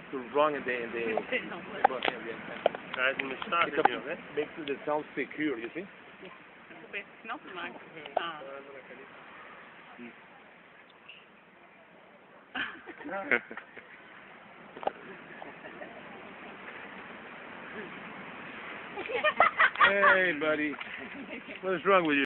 to wrong in the makes the sound secure, you see? Hey, buddy. What's wrong with you?